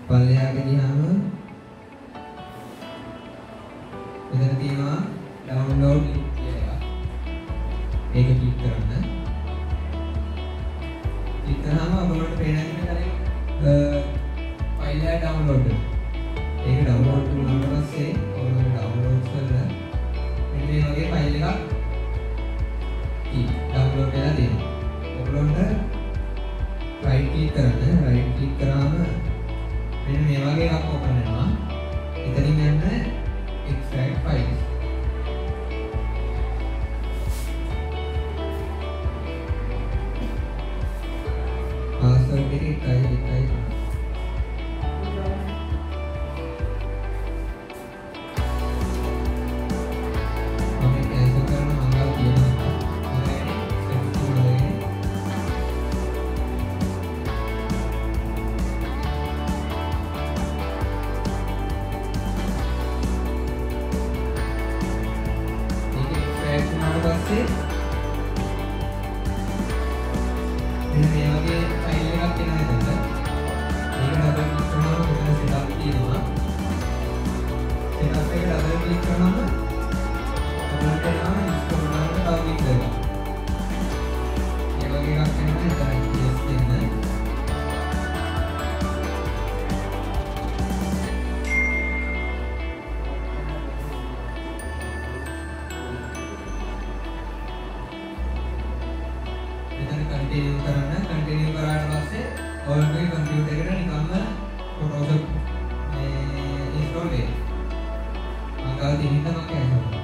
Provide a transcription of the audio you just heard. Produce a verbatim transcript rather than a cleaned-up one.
පල්ලෙහාට ගියාම මෙතන තියෙනවා download link කියලා. ඒක ක්ලික් කරන්න. ක්ලික් කරාම ඔයගොල්ලන්ට පේන දේ කරේ ෆයිල් එක download කරන්න. ඒක download වුණාට පස්සේ ඔයගොල්ලෝ download කරලා මෙන්න මේ වගේ ෆයිල් එකක් download කරලා දෙනවා. ඔයගොල්ලන්ට right click කරන්න. right click කරාම මෙන්න මේ වගේ එකක් open වෙනවා. එතනින් යන්න extract files. password එක එකයි එකයි. මම cancel කරන මංගල් තියෙනවා. මෙන්න මේ වගේ ෆයිල් එකක් එනවා එතනට. ඒක ඩබල් ක්ලික් කරනවා මෙතන setup තියෙනවා. setup එක ඩබල් ක්ලික් කරනම ඔයාලට එනවා install කරන්න තව ක්ලික් කරනවා. මේ වගේ එකක් එනවා එතන yes දෙන්න. continue කරන්න continue කරාට පස්සේ ඔයාලගේ කම්පියුටර් එකට නිකම්ම Photoshop මේ install වෙනවා. මම ගාව තියෙන හින්දා මම කැන්සල් කරනවා.